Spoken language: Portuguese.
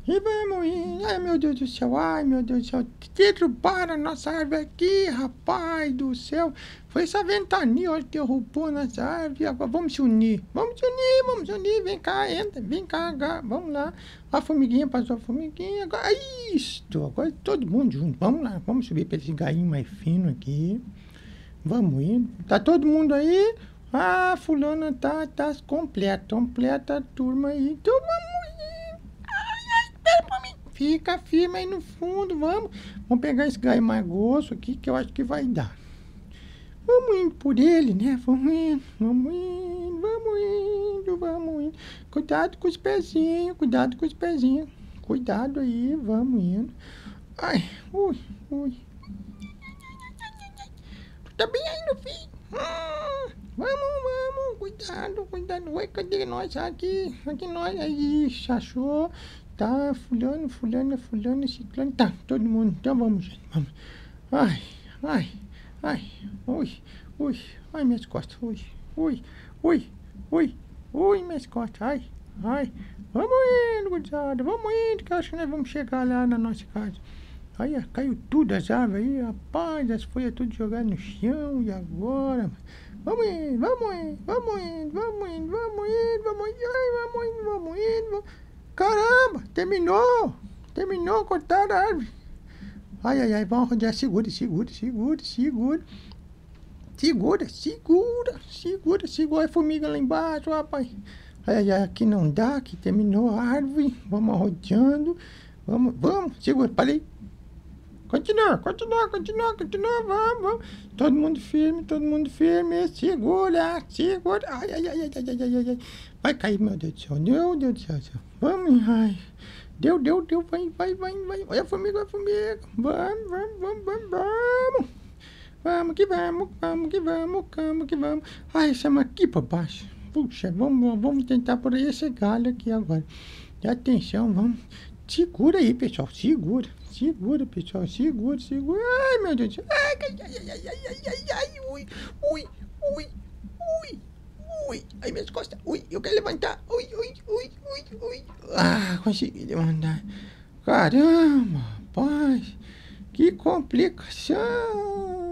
E vamos indo. Ai, meu Deus do céu, ai, meu Deus do céu. Derrubaram a nossa árvore aqui, rapaz do céu. Foi essa ventania hoje que derrubou nossa árvore. Agora vamos se unir. Vamos se unir, vamos se unir. Vem cá, entra, vem cá, vamos lá. A formiguinha passou a formiguinha. Agora, isto, agora todo mundo junto. Vamos lá, vamos subir para esse gainho mais fino aqui. Vamos indo. Tá todo mundo aí? Ah, fulana tá completa a turma aí. Então vamos indo. Ai, espera pra mim. Fica firme aí no fundo, vamos. Vamos pegar esse galho mais grosso aqui que eu acho que vai dar. Vamos indo por ele, né? Vamos indo, vamos indo, vamos indo, vamos indo. Cuidado com os pezinhos, cuidado com os pezinhos. Cuidado aí, vamos indo. Ai, ui, ui. Tu tá bem aí no fim? Vamos, cuidado, cuidado. Oi, cadê nós? Aqui nós. Aí, achou. Tá, fulano, ciclano. Tá, todo mundo. Então vamos, gente, vamos. Ai, ai, ai. Ui. Ai, minhas costas. Ui, minhas costas. Ai. Vamos indo, gurizada. Vamos indo, que eu acho que nós vamos chegar lá na nossa casa. Aí caiu tudo as árvores aí, rapaz, as folhas tudo jogadas no chão, e agora? Vamos indo, vamos indo. Caramba, terminou, cortaram a árvore. Ai, vamos rodear, segura. Segura a formiga lá embaixo, rapaz. Ai, aqui não dá, aqui terminou a árvore, vamos rodeando, vamos, segura, parei. Continua, vamos. Todo mundo firme, segura. Ai. Vai cair, meu Deus do céu, Vamos, ai. Deu, vai. Olha a formiga. Vamos. Vamos que vamos. Ai, estamos aqui para baixo. Puxa, vamos tentar por aí esse galho aqui agora. E atenção, vamos. Segura aí, pessoal. Segura, pessoal. Segura. Ai, meu Deus do céu. Ai. Ui. Ai, minhas costas. Ui, eu quero levantar. Ui. Ah, consegui levantar. Caramba, rapaz. Que complicação.